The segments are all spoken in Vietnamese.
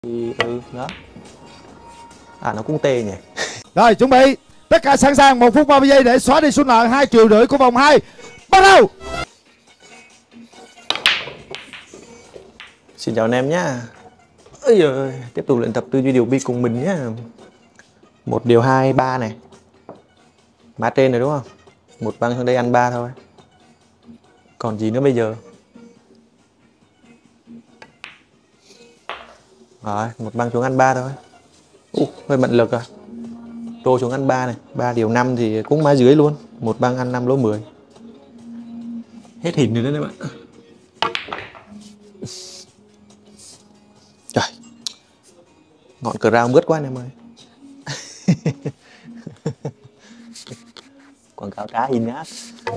Đó. À nó cũng tê nhỉ. Rồi chuẩn bị, tất cả sẵn sàng, 1 phút 30 giây để xóa đi số nợ 2,5 triệu của vòng 2. Bắt đầu. Xin chào anh em nhá. Ôi giời, tiếp tục luyện tập tư duy điều bi cùng mình nhá. 1 điều 2 3 này. Má trên rồi đúng không? Một băng sang đây ăn 3 thôi. Còn gì nữa bây giờ? Rồi, một băng xuống ăn 3 thôi. Hơi bận lực rồi. Trô xuống ăn 3 này, 3 điều 5 thì cũng má dưới luôn. Một băng ăn 5 lỗ 10. Hết hình rồi đấy các bạn. Trời. Ngọn cờ rao mướt quá anh em ơi. Quảng cáo trá in ác.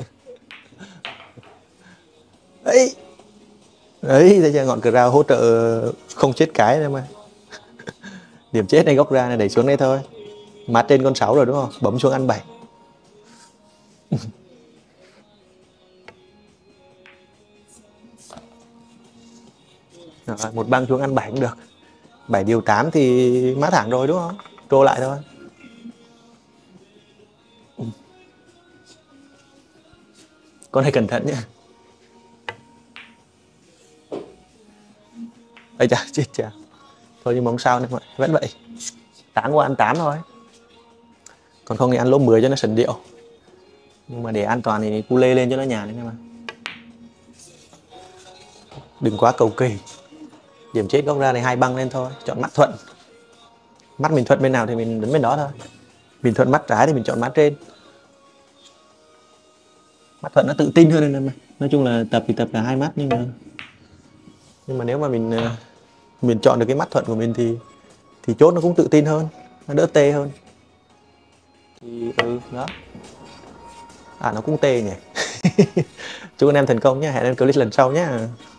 Đấy. Đấy, thấy chưa, ngọn cờ rao hỗ trợ không chết cái anh em ơi. Điểm chết này góc ra này, đẩy xuống đây thôi. Má trên con 6 rồi đúng không? Bấm xuống ăn 7. Rồi, một băng xuống ăn 7 cũng được. 7 điều 8 thì má thẳng rồi đúng không? Trô lại thôi. Con này cẩn thận nhé. Ây chà, chết chà. Thôi nhưng mà không sao nên vẫn vậy. Tán qua ăn 8 thôi. Còn không thì ăn lỗ 10 cho nó sần điệu. Nhưng mà để an toàn thì cu lê lên cho nó nhàn đấy mà. Đừng quá cầu kỳ. Điểm chết góc ra này 2 băng lên thôi. Chọn mắt thuận. Mắt mình thuận bên nào thì mình đứng bên đó thôi. Mình thuận mắt trái thì mình chọn mắt trên. Mắt thuận nó tự tin hơn nên mà. Nói chung là tập thì tập cả hai mắt nhưng mà nếu mà mình chọn được cái mắt thuận của mình thì chốt nó cũng tự tin hơn, nó đỡ tê hơn. Thì đó. À nó cũng tê nhỉ. Chúc anh em thành công nhé, hẹn em clip lần sau nhé.